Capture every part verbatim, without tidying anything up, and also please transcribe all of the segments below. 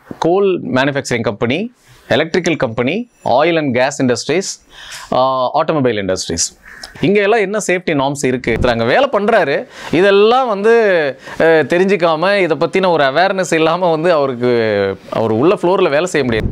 coal manufacturing company, electrical company, oil and gas industries, uh, automobile industries. இங்கே எல்லாம் என்ன safety norms இருக்குது, அங்கே வேலை பண்ணுறாரு, இதெல்லாம் வந்து தெரிஞ்சிக்காம இதை பற்றின ஒரு அவேர்னஸ் இல்லாமல் வந்து அவருக்கு அவர் உள்ள ஃப்ளோரில் வேலை செய்ய முடியாது.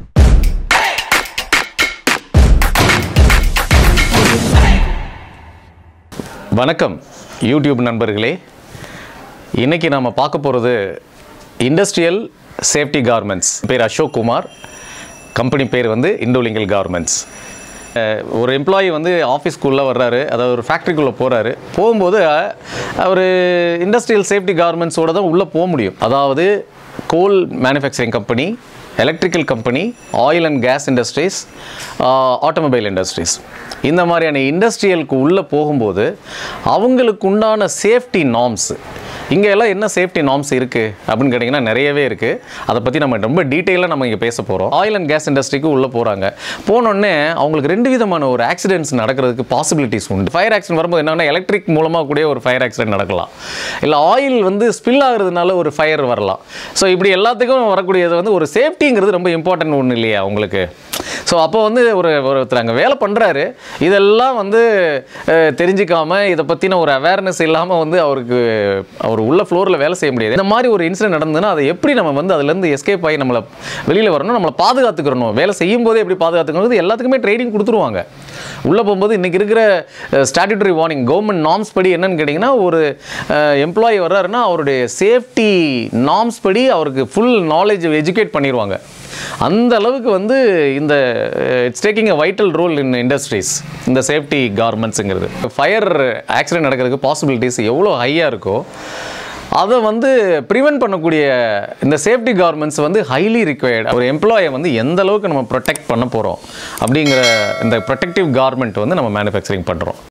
வணக்கம் யூடியூப் நண்பர்களே, இன்றைக்கி நாம் பார்க்க போகிறது இண்டஸ்ட்ரியல் சேஃப்டி கார்மெண்ட்ஸ். பேர் அஷோக் குமார், கம்பெனி பேர் வந்து இண்டோலிங்கல் கார்மெண்ட்ஸ். ஒரு எம்ப்ளாயி வந்து ஆஃபீஸ்க்குள்ளே வர்றாரு, அதாவது ஒரு ஃபேக்ட்ரிக்குள்ளே போகிறாரு. போகும்போது அவர் இண்டஸ்ட்ரியல் சேஃப்டி கார்மெண்ட்ஸோடு தான் உள்ளே போக முடியும். அதாவது coal manufacturing company, electrical company, oil and gas industries, automobile industries, இந்த மாதிரியான இண்டஸ்ட்ரியலுக்கு உள்ளே போகும்போது அவங்களுக்கு உண்டான சேஃப்டி நார்ம்ஸ், இங்கே எல்லாம் என்ன சேஃப்டி நார்ம்ஸ் இருக்குது அப்படின்னு கேட்டிங்கன்னா நிறையவே இருக்குது. அதை பற்றி நம்ம ரொம்ப டீட்டெயிலாக நம்ம இங்கே பேச போகிறோம். ஆயில் அண்ட் கேஸ் இண்டஸ்ட்ரிக்கு உள்ளே போகிறாங்க. போனோடனே அவங்களுக்கு ரெண்டு விதமான ஒரு ஆக்சிடென்ட்ஸ் நடக்கிறதுக்கு பாசிபிலிட்டிஸ் உண்டு. ஃபயர் ஆக்சிடென்ட் வரும்போது என்னென்னா எலக்ட்ரிக் மூலமாக கூட ஒரு ஃபயர் ஆக்சிடென்ட் நடக்கலாம், இல்லை ஆயில் வந்து ஸ்பில் ஆகுறதுனால ஒரு ஃபயர் வரலாம். ஸோ இப்படி எல்லாத்துக்கும் வரக்கூடியது வந்து ஒரு சேஃப்டிங்கிறது ரொம்ப இம்பார்ட்டன்ட் ஒன்று இல்லையா உங்களுக்கு? ஸோ அப்போ வந்து ஒரு ஒருத்தர் அங்கே வேலை பண்ணுறாரு, இதெல்லாம் வந்து தெரிஞ்சிக்காமல் இதை பற்றின ஒரு அவேர்னஸ் இல்லாமல் வந்து அவருக்கு அவர் உள்ள ஃப்ளோரில் வேலை செய்ய முடியாது. இந்த மாதிரி ஒரு இன்சிடென்ட் நடந்ததுன்னா அதை எப்படி நம்ம வந்து அதுலேருந்து எஸ்கேப் ஆகி நம்மளை வெளியில் வரணும், நம்மளை பாதுகாத்துக்கிறணும். வேலை செய்யும் போதே எப்படி பாதுகாத்துக்கணும், எல்லாத்துக்குமே ட்ரைனிங் கொடுத்துருவாங்க. உள்ளே போகும்போது இன்றைக்கி இருக்கிற ஸ்டாட்யூட்டரி வார்னிங் கவர்மெண்ட் நார்ம்ஸ் படி என்னன்னு கேட்டிங்கன்னா, ஒரு எம்ப்ளாயி வர்றாருன்னா அவருடைய சேஃப்டி நார்ம்ஸ் படி அவருக்கு ஃபுல் நாலேஜ் எஜுகேட் பண்ணிடுவாங்க. அந்த அளவுக்கு வந்து இந்த it's taking a vital role in industries, இந்த சேஃப்டி கார்மெண்ட்ஸுங்கிறது. ஃபயர் ஆக்சிடென்ட் நடக்கிறதுக்கு பாசிபிலிட்டிஸ் எவ்வளோ ஹையாக இருக்கோ அதை வந்து ப்ரிவென்ட் பண்ணக்கூடிய இந்த சேஃப்டி கார்மெண்ட்ஸ் வந்து ஹைலி ரிக்வயர்டு. ஒரு எம்ப்ளாயை வந்து எந்த அளவுக்கு நம்ம ப்ரொடெக்ட் பண்ண போகிறோம் அப்படிங்கிற இந்த ப்ரொடெக்டிவ் கார்மெண்ட் வந்து நம்ம மேனுஃபேக்சரிங் பண்ணுறோம்.